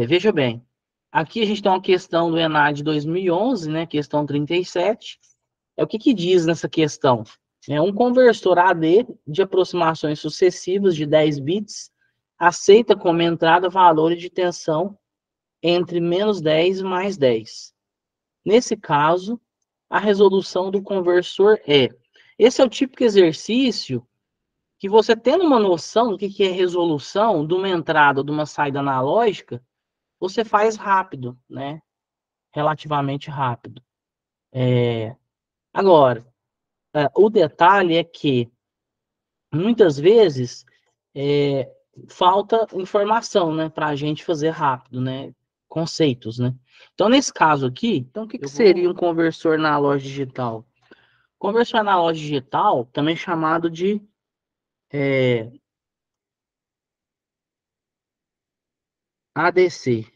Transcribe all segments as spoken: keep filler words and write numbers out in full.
É, veja bem, aqui a gente tem uma questão do ENAD dois mil e onze, né, questão trinta e sete. É o que que diz nessa questão? É um conversor A D de aproximações sucessivas de dez bits aceita como entrada valores de tensão entre menos dez e mais dez. Nesse caso, a resolução do conversor é... Esse é o típico exercício que você tendo uma noção do que que é resolução de uma entrada ou de uma saída analógica, você faz rápido, né? Relativamente rápido. É... Agora, é, o detalhe é que, muitas vezes, é, falta informação, né? Para a gente fazer rápido, né? Conceitos, né? Então, nesse caso aqui, então, o que, que seria um conversor analógico digital? Conversor analógico digital, também chamado de é, A D C,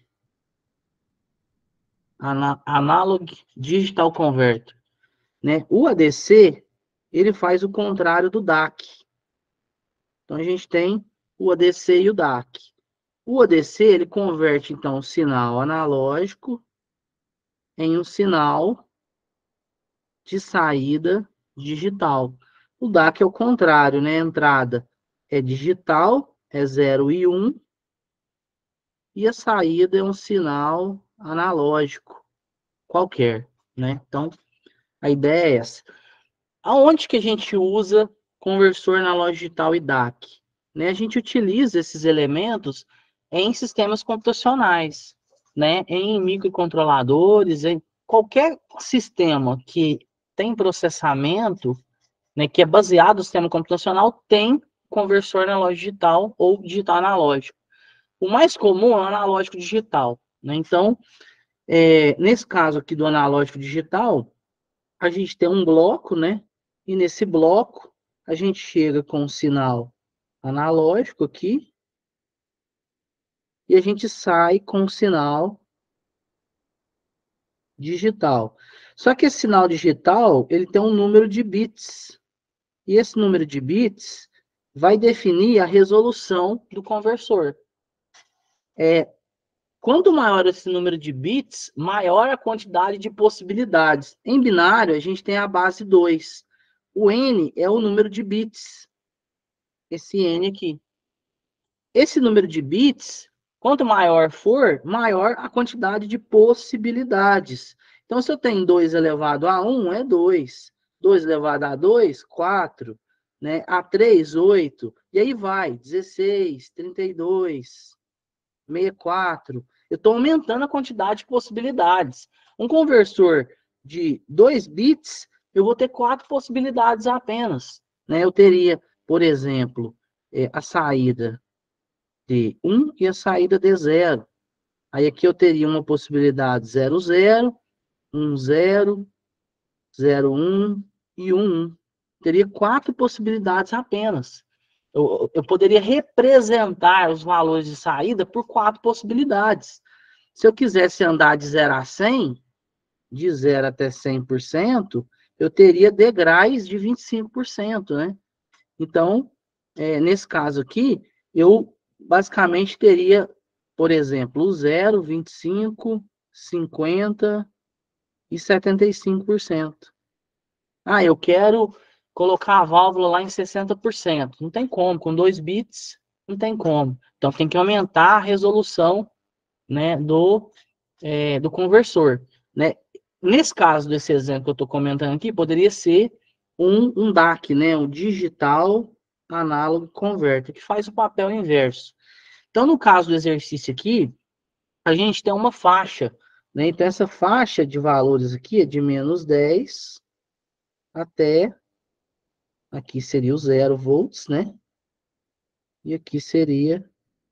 Ana- Analog Digital Converter, né? O A D C, ele faz o contrário do D A C. Então, a gente tem o A D C e o D A C. O A D C, ele converte, então, o sinal analógico em um sinal de saída digital. O D A C é o contrário, né? A entrada é digital, é zero e um, e a saída é um sinal analógico qualquer, né? Então, a ideia é essa. Aonde que a gente usa conversor analógico digital e D A C? Né? A gente utiliza esses elementos em sistemas computacionais, né? Em microcontroladores, em qualquer sistema que tem processamento, né, que é baseado no sistema computacional, tem conversor analógico digital ou digital analógico. O mais comum é o analógico digital, né? Então, é, nesse caso aqui do analógico digital, a gente tem um bloco, né? E nesse bloco, a gente chega com um sinal analógico aqui, e a gente sai com um sinal digital. Só que esse sinal digital, ele tem um número de bits. E esse número de bits vai definir a resolução do conversor. É, quanto maior esse número de bits, maior a quantidade de possibilidades. Em binário, a gente tem a base dois. O N é o número de bits. Esse N aqui. Esse número de bits, quanto maior for, maior a quantidade de possibilidades. Então, se eu tenho dois elevado a um, é dois. dois elevado a dois, quatro. Né? A três, oito. E aí vai, dezesseis, trinta e dois, sessenta e quatro. Eu estou aumentando a quantidade de possibilidades. Um conversor de dois bits, eu vou ter quatro possibilidades apenas. Né? Eu teria, por exemplo, a saída de um e a saída de zero. Aí aqui eu teria uma possibilidade zero, zero, um, zero, zero, um e um, um. Teria quatro possibilidades apenas. Eu, eu poderia representar os valores de saída por quatro possibilidades. Se eu quisesse andar de zero a cem, de zero até cem por cento, eu teria degraus de vinte e cinco por cento, né? Então, é, nesse caso aqui, eu basicamente teria, por exemplo, o zero, vinte e cinco, cinquenta e setenta e cinco por cento. Ah, eu quero colocar a válvula lá em sessenta por cento. Não tem como, com dois bits, não tem como. Então, tem que aumentar a resolução, né, do, é, do conversor. Né? Nesse caso desse exemplo que eu estou comentando aqui, poderia ser um, um D A C, né, um Digital Analog Converter, que faz o papel inverso. Então, no caso do exercício aqui, a gente tem uma faixa, né? Então, essa faixa de valores aqui é de menos dez até, aqui seria o zero volts, né? E aqui seria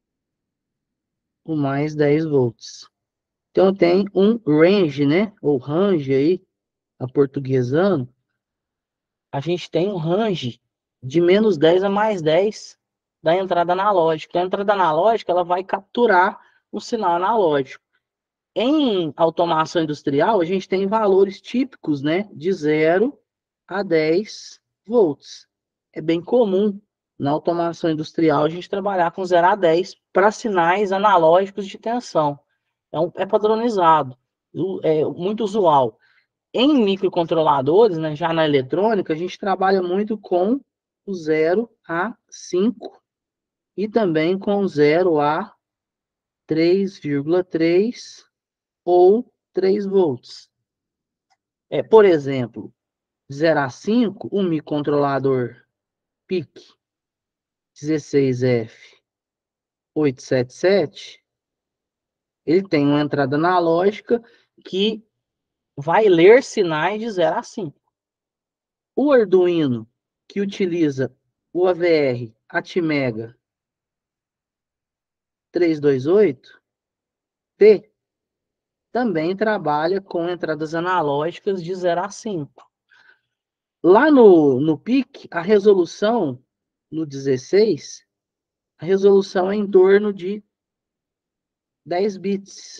o mais dez volts. Então, tem um range, né? Ou range aí, aportuguesando. A gente tem um range de menos dez a mais dez da entrada analógica. Então, a entrada analógica, ela vai capturar o sinal analógico. Em automação industrial, a gente tem valores típicos, né, de zero a dez volts. É bem comum na automação industrial a gente trabalhar com zero a dez para sinais analógicos de tensão. É, um, é padronizado, é muito usual. Em microcontroladores, né, já na eletrônica, a gente trabalha muito com o zero a cinco e também com zero a três vírgula três ou três volts. É, por exemplo, zero a cinco, um microcontrolador P I C dezesseis F oitocentos e setenta e sete, ele tem uma entrada analógica que vai ler sinais de zero a cinco. O Arduino, que utiliza o A V R Atmega trezentos e vinte e oito P, também trabalha com entradas analógicas de zero a cinco. Lá no, no P I C, a resolução no dezesseis, a resolução é em torno de dez bits.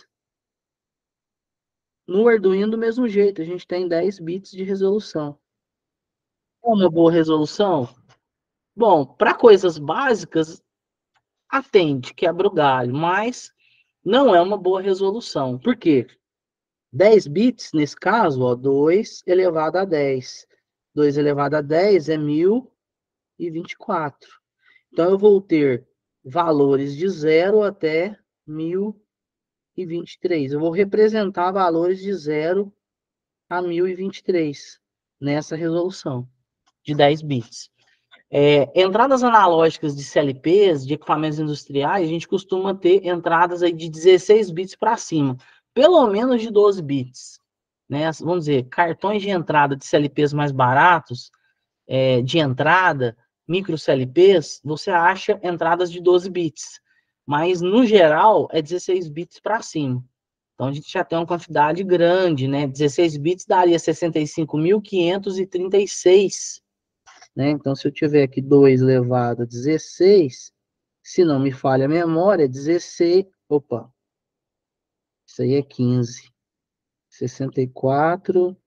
No Arduino, do mesmo jeito, a gente tem dez bits de resolução. É uma boa resolução? Bom, para coisas básicas, atende, quebra o galho, mas não é uma boa resolução. Por quê? dez bits, nesse caso, ó, dois elevado a dez. dois elevado a dez é mil e vinte e quatro. Então, eu vou ter valores de zero até mil e vinte e três. Eu vou representar valores de zero a mil e vinte e três nessa resolução de dez bits. É, entradas analógicas de C L Ps, de equipamentos industriais, a gente costuma ter entradas aí de dezesseis bits para cima, pelo menos de doze bits. Né? Vamos dizer, cartões de entrada de C L Ps mais baratos, é, de entrada, micro C L Ps, você acha entradas de doze bits. Mas, no geral, é dezesseis bits para cima. Então, a gente já tem uma quantidade grande, né? dezesseis bits daria sessenta e cinco mil quinhentos e trinta e seis. Né? Então, se eu tiver aqui dois elevado a dezesseis, se não me falha a memória, dezesseis... Opa, isso aí é quinze. sessenta e quatro...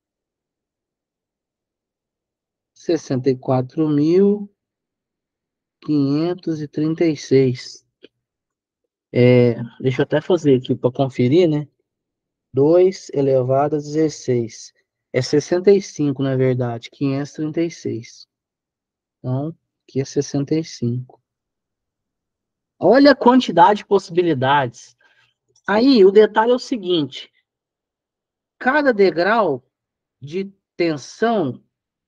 sessenta e quatro mil quinhentos e trinta e seis. É, deixa eu até fazer aqui para conferir, né? dois elevado a dezesseis. É sessenta e cinco, na verdade. quinhentos e trinta e seis. Então, aqui é sessenta e cinco. Olha a quantidade de possibilidades. Aí, o detalhe é o seguinte. Cada degrau de tensão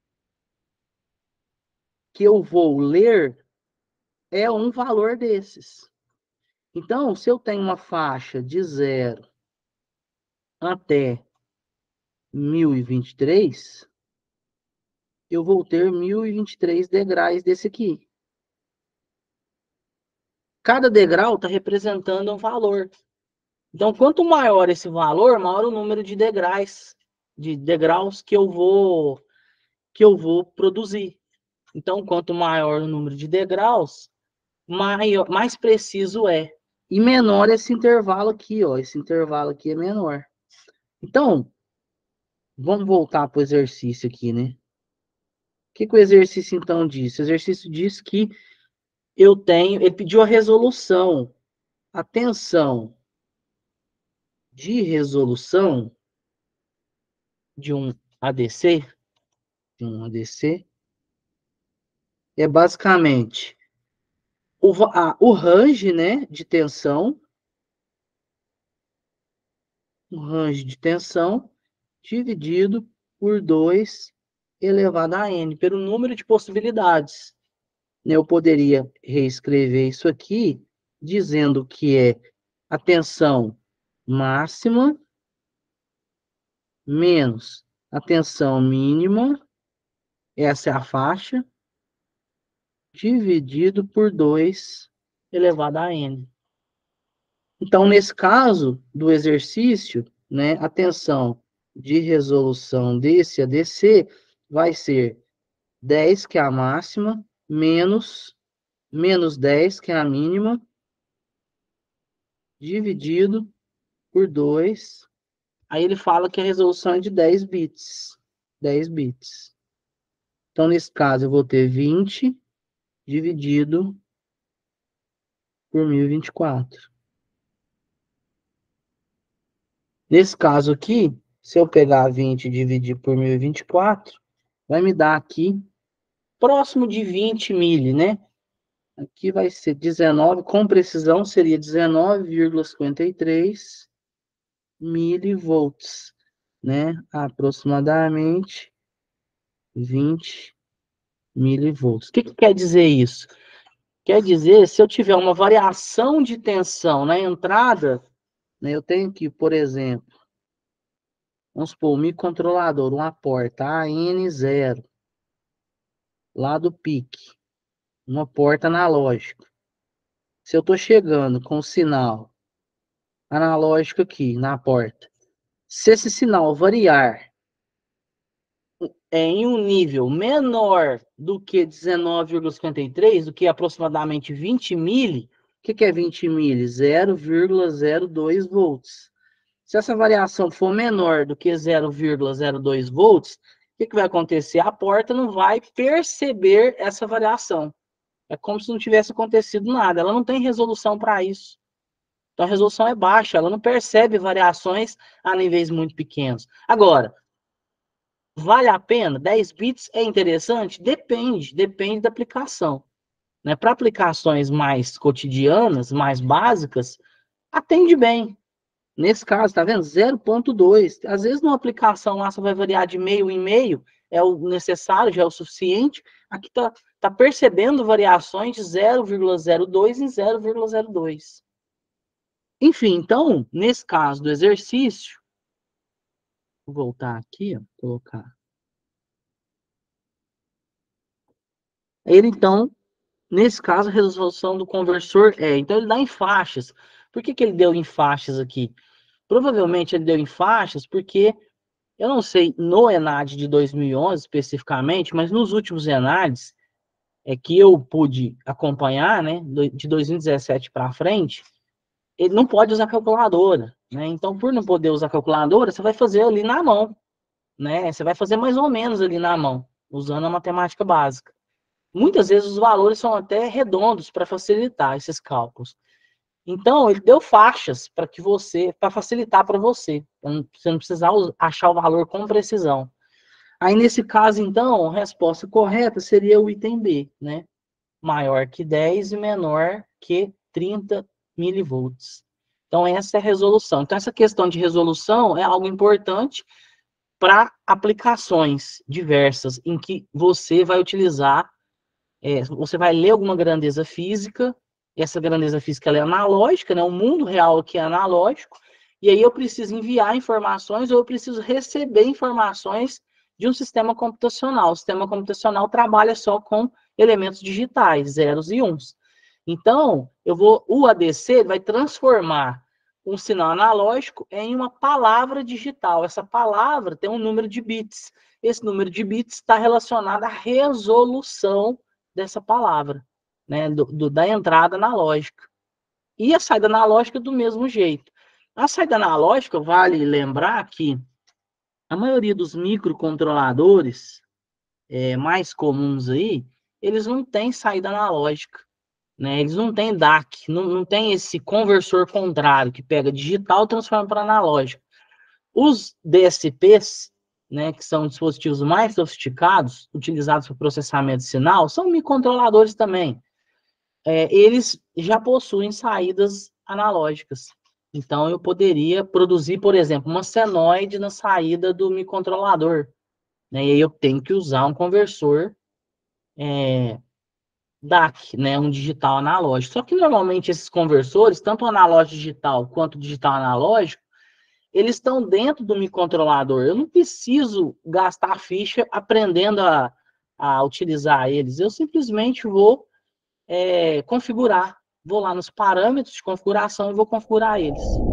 que eu vou ler é um valor desses. Então, se eu tenho uma faixa de zero até mil e vinte e três, eu vou ter mil e vinte e três degraus desse aqui. Cada degrau está representando um valor. Então, quanto maior esse valor, maior o número de degraus, de degraus que eu vou que eu vou produzir. Então, quanto maior o número de degraus, maior, mais preciso é. E menor esse intervalo aqui, ó. Esse intervalo aqui é menor. Então, vamos voltar para o exercício aqui, né? O que, que o exercício, então, diz? O exercício diz que eu tenho... Ele pediu a resolução. A tensão de resolução de um A D C, de um A D C, é basicamente o, a, o range, né, de tensão, o range de tensão dividido por dois elevado a n, pelo número de possibilidades. Eu poderia reescrever isso aqui dizendo que é a tensão máxima menos a tensão mínima, essa é a faixa, dividido por dois elevado a n. Então, nesse caso do exercício, né, a tensão de resolução desse A D C vai ser dez, que é a máxima, menos, menos dez, que é a mínima, dividido por dois. Aí ele fala que a resolução é de dez bits. dez bits. Então, nesse caso, eu vou ter vinte dividido por mil e vinte e quatro. Nesse caso aqui, se eu pegar vinte e dividir por mil e vinte e quatro, vai me dar aqui próximo de vinte mili, né? Aqui vai ser dezenove, com precisão seria dezenove vírgula cinquenta e três milivolts, né? Aproximadamente vinte milivolts. O que, que quer dizer isso? Quer dizer, se eu tiver uma variação de tensão na entrada, né, eu tenho que, por exemplo, vamos supor, um microcontrolador, uma porta A N zero, lá do P I C, uma porta analógica. Se eu estou chegando com o sinal analógico aqui na porta, se esse sinal variar em um nível menor do que dezenove vírgula cinquenta e três, do que aproximadamente vinte mili, o que, que é vinte mili? zero vírgula zero dois volts. Se essa variação for menor do que zero vírgula zero dois volts, o que, que vai acontecer? A porta não vai perceber essa variação. É como se não tivesse acontecido nada. Ela não tem resolução para isso. Então a resolução é baixa, ela não percebe variações a níveis muito pequenos. Agora, vale a pena? dez bits é interessante? Depende, depende da aplicação. Né? Para aplicações mais cotidianas, mais básicas, atende bem. Nesse caso, tá vendo? zero ponto dois. Às vezes, numa aplicação lá, você vai variar de meio em meio, é o necessário, já é o suficiente. Aqui tá, tá percebendo variações de zero vírgula zero dois em zero vírgula zero dois. Enfim, então, nesse caso do exercício, vou voltar aqui, ó, colocar. Ele, então, nesse caso, a resolução do conversor é, então ele dá em faixas. Por que que ele deu em faixas aqui? Provavelmente ele deu em faixas porque, eu não sei no ENAD de dois mil e onze especificamente, mas nos últimos ENADs é, que eu pude acompanhar, né, de dois mil e dezessete para frente, ele não pode usar calculadora, né? Então, por não poder usar calculadora, você vai fazer ali na mão, né? Você vai fazer mais ou menos ali na mão, usando a matemática básica. Muitas vezes os valores são até redondos para facilitar esses cálculos. Então, ele deu faixas para que você, para facilitar para você. Você não precisar achar o valor com precisão. Aí, nesse caso, então, a resposta correta seria o item B, né? Maior que dez e menor que trinta milivolts. Então, essa é a resolução. Então, essa questão de resolução é algo importante para aplicações diversas, em que você vai utilizar, é, você vai ler alguma grandeza física, essa grandeza física ela é analógica, né? O mundo real aqui é analógico, e aí eu preciso enviar informações ou eu preciso receber informações de um sistema computacional. O sistema computacional trabalha só com elementos digitais, zeros e uns. Então, eu vou, o A D C vai transformar um sinal analógico em uma palavra digital. Essa palavra tem um número de bits. Esse número de bits está relacionado à resolução dessa palavra, né, do, do, da entrada analógica. E a saída analógica do mesmo jeito. A saída analógica, vale lembrar que a maioria dos microcontroladores é, mais comuns aí, eles não têm saída analógica. Né? Eles não têm D A C, não, não tem esse conversor contrário, que pega digital e transforma para analógico. Os D S Ps, né, que são dispositivos mais sofisticados, utilizados para processamento de sinal, são microcontroladores também. É, eles já possuem saídas analógicas. Então, eu poderia produzir, por exemplo, uma senoide na saída do microcontrolador. Né? E aí eu tenho que usar um conversor é, D A C, né, um digital analógico. Só que normalmente esses conversores, tanto analógico digital quanto digital analógico, eles estão dentro do microcontrolador. Eu não preciso gastar ficha aprendendo a, a utilizar eles. Eu simplesmente vou é, configurar. Vou lá nos parâmetros de configuração e vou configurar eles.